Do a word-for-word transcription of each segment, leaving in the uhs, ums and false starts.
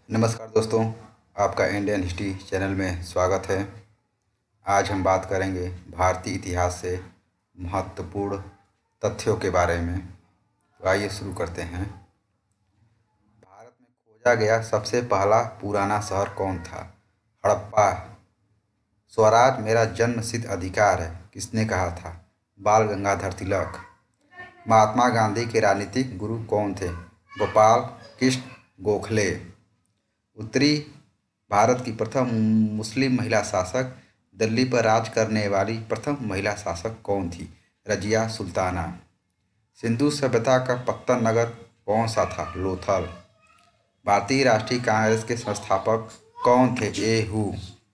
नमस्कार दोस्तों, आपका इंडियन हिस्ट्री चैनल में स्वागत है। आज हम बात करेंगे भारतीय इतिहास से महत्वपूर्ण तथ्यों के बारे में। तो आइए शुरू करते हैं। भारत में खोजा गया सबसे पहला पुराना शहर कौन था? हड़प्पा। स्वराज मेरा जन्मसिद्ध अधिकार है, किसने कहा था? बाल गंगाधर तिलक। महात्मा गांधी के राजनीतिक गुरु कौन थे? गोपाल कृष्ण गोखले। उत्तरी भारत की प्रथम मुस्लिम महिला शासक, दिल्ली पर राज करने वाली प्रथम महिला शासक कौन थी? रजिया सुल्ताना। सिंधु सभ्यता का पत्तन नगर कौन सा था? लोथल। भारतीय राष्ट्रीय कांग्रेस के संस्थापक कौन थे? ए हू।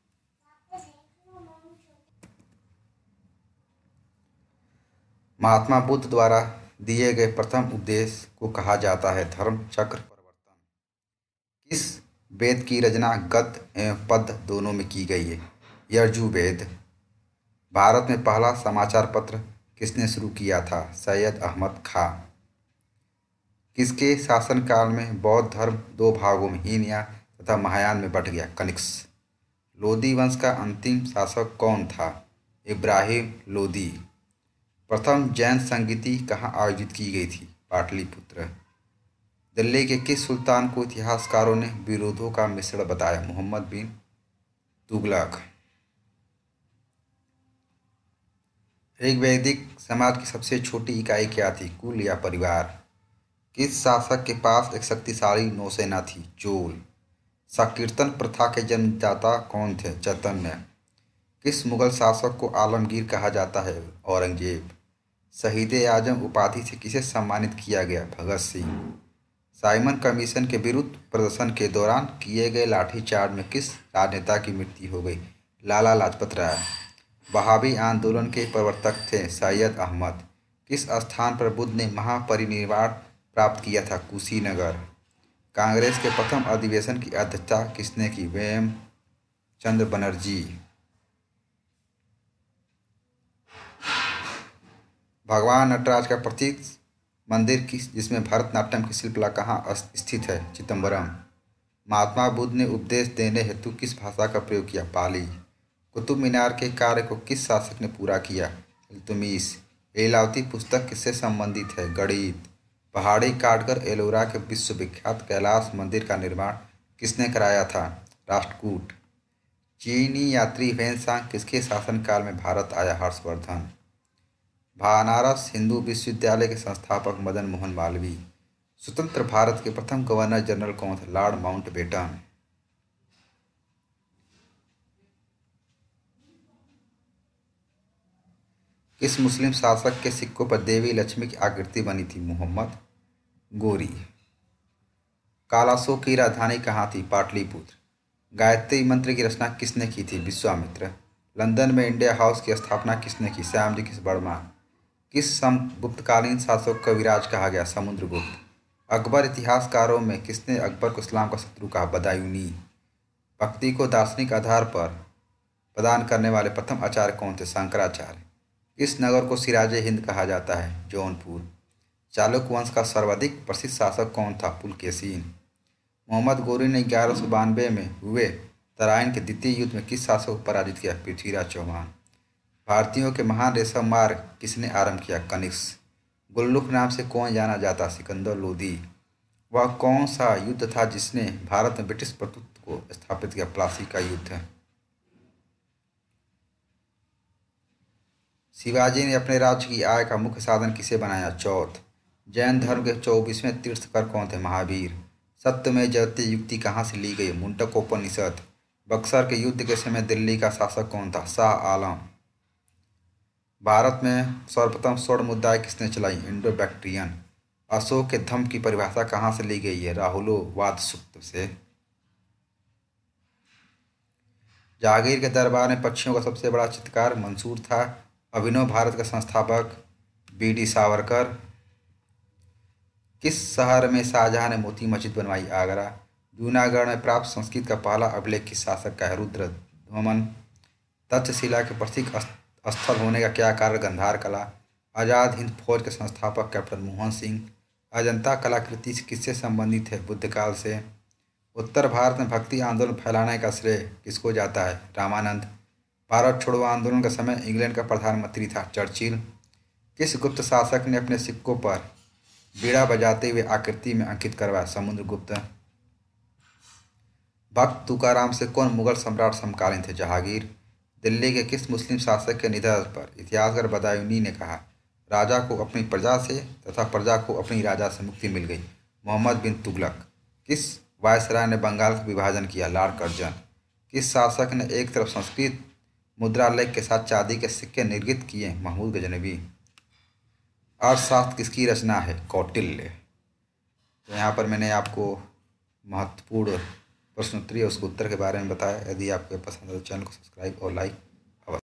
महात्मा बुद्ध द्वारा दिए गए प्रथम उपदेश को कहा जाता है धर्म चक्र प्रवर्तन। किस वेद की रचना गद्य एवं पद्य दोनों में की गई है? यजुर्वेद। भारत में पहला समाचार पत्र किसने शुरू किया था? सैयद अहमद खां। किसके शासनकाल में बौद्ध धर्म दो भागों में हीनयान तथा महायान में बंट गया? कनिष्क। लोदी वंश का अंतिम शासक कौन था? इब्राहिम लोदी। प्रथम जैन संगीति कहाँ आयोजित की गई थी? पाटलिपुत्र। दिल्ली के किस सुल्तान को इतिहासकारों ने विरोधों का मिश्रण बताया? मोहम्मद बिन तुगलक। ऋग्वैदिक समाज की सबसे छोटी इकाई क्या थी? कुल या परिवार। किस शासक के पास एक शक्तिशाली नौसेना थी? चोल। संकीर्तन प्रथा के जन्मदाता कौन थे? चैतन्य। किस मुगल शासक को आलमगीर कहा जाता है? औरंगजेब। शहीद आजम उपाधि से किसे सम्मानित किया गया? भगत सिंह। साइमन कमीशन के विरुद्ध प्रदर्शन के दौरान किए गए लाठीचार्ज में किस राजनेता की मृत्यु हो गई? लाला लाजपत राय। वहाबी आंदोलन के प्रवर्तक थे सैयद अहमद। किस स्थान पर बुद्ध ने महापरिनिर्वाण प्राप्त किया था? कुशीनगर। कांग्रेस के प्रथम अधिवेशन की अध्यक्षता किसने की? वेम चंद्र बनर्जी। भगवान नटराज का प्रतीक मंदिर किस जिसमें भरतनाट्यम की शिल्पकला कहाँ स्थित है? चिदम्बरम। महात्मा बुद्ध ने उपदेश देने हेतु किस भाषा का प्रयोग किया? पाली। कुतुब मीनार के कार्य को किस शासक ने पूरा किया? इल्तुतमिश। लीलावती पुस्तक किससे संबंधित है? गणित। पहाड़ी काटकर एलोरा के विश्वविख्यात कैलाश मंदिर का निर्माण किसने कराया था? राष्ट्रकूट। चीनी यात्री ह्वेनसांग किसके शासनकाल में भारत आया? हर्षवर्धन। बनारस हिंदू विश्वविद्यालय के संस्थापक मदन मोहन मालवीय। स्वतंत्र भारत के प्रथम गवर्नर जनरल कौन थे? Lord Mountbatten. किस मुस्लिम शासक के सिक्कों पर देवी लक्ष्मी की आकृति बनी थी? मोहम्मद गोरी। कालासो की राजधानी कहाँ थी? पाटलिपुत्र। गायत्री मंत्र की रचना किसने की थी? विश्वामित्र। लंदन में इंडिया हाउस की स्थापना किसने की? श्यामजी कृष्ण वर्मा। किस गुप्तकालीन शासक को विराज कहा गया? समुद्रगुप्त। अकबर इतिहासकारों में किसने अकबर को इस्लाम का शत्रु कहा? बदायूनी। भक्ति को दार्शनिक आधार पर प्रदान करने वाले प्रथम आचार्य कौन थे? शंकराचार्य। किस नगर को सिराजे हिंद कहा जाता है? जौनपुर। चालुक्य वंश का सर्वाधिक प्रसिद्ध शासक कौन था? पुलकेशिन। मोहम्मद गोरी ने ग्यारह सौ बानवे में हुए तराइन के द्वितीय युद्ध में किस शासक को पराजित किया? पृथ्वीराज चौहान। भारतीयों के महान रेशम मार्ग किसने आरंभ किया? कनिष्क। गुल्लुक नाम से कौन जाना जाता? सिकंदर लोदी। वह कौन सा युद्ध था जिसने भारत में ब्रिटिश प्रभुत्व को स्थापित किया? प्लासी का युद्ध। शिवाजी ने अपने राज्य की आय का मुख्य साधन किसे बनाया? चौथ। जैन धर्म के चौबीसवें तीर्थकर कौन थे? महावीर। सत्य में जयते युक्ति कहाँ से ली गई? मुंडकोपनिषद। बक्सर के युद्ध के समय दिल्ली का शासक कौन था? शाह आलम। भारत में सर्वप्रथम स्वर्ण मुद्रा किसने चलाई? Indo Bactrian. अशोक के धम्म की परिभाषा कहाँ से ली गई है? राहुलोवाद सूक्त से। जहांगीर के दरबार में पक्षियों का सबसे बड़ा चित्रकार मंसूर था। अभिनव भारत का संस्थापक बी डी सावरकर। किस शहर में शाहजहां ने मोती मस्जिद बनवाई? आगरा। जूनागढ़ में प्राप्त संस्कृत का पहला अभिलेख किस शासक का है? रुद्रध्वमन। तक्षशिला के प्रतीक स्थल होने का क्या कारण? गंधार कला। आज़ाद हिंद फौज के संस्थापक कैप्टन मोहन सिंह। अजंता कलाकृति किससे संबंधित है? बुद्धकाल से। उत्तर भारत में भक्ति आंदोलन फैलाने का श्रेय किसको जाता है? रामानंद। भारत छोड़ो आंदोलन के समय इंग्लैंड का प्रधानमंत्री था चर्चिल। किस गुप्त शासक ने अपने सिक्कों पर बीड़ा बजाते हुए आकृति में अंकित करवाया? समुद्रगुप्त। भक्त तुकाराम से कौन मुगल सम्राट समकालीन थे? जहांगीर। दिल्ली के किस मुस्लिम शासक के निधन पर इतिहासकार बदायूनी ने कहा, राजा को अपनी प्रजा से तथा प्रजा को अपनी राजा से मुक्ति मिल गई? मोहम्मद बिन तुगलक। किस वायसराय ने बंगाल का विभाजन किया? Lord Curzon. किस शासक ने एक तरफ संस्कृत मुद्रालेख के साथ चांदी के सिक्के निर्मित किए? महमूद गजनवी। अर्थशास्त्र किसकी रचना है? कौटिल्य। तो यहाँ पर मैंने आपको महत्वपूर्ण प्रश्नोत्तरी और उसके उत्तर के बारे में बताया। यदि आपको पसंद है तो चैनल को सब्सक्राइब और लाइक